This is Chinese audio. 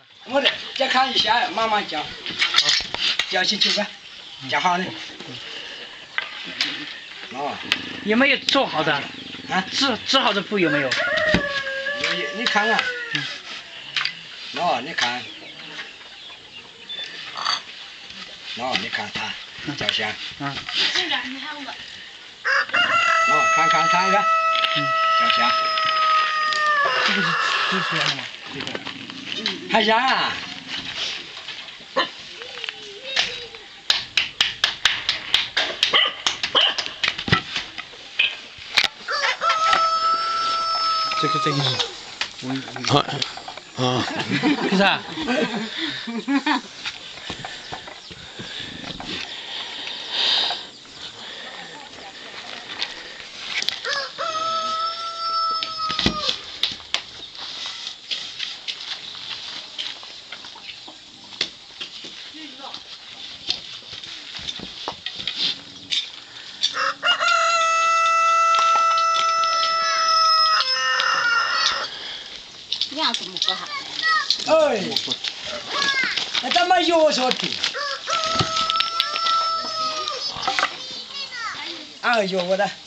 我的再看一下，慢慢教，教起去吧，教好了。哦， 有没有做好的？ 啊， 治好的布有没有？ 你看啊，哦，你看，哦，你看他照相，哦，看他一个，照相， 这个是支出来的吗？这个， 还像啊。 这个是，是啥？ 这样怎么不好？ 哎，那怎么有说的？哎呦我的！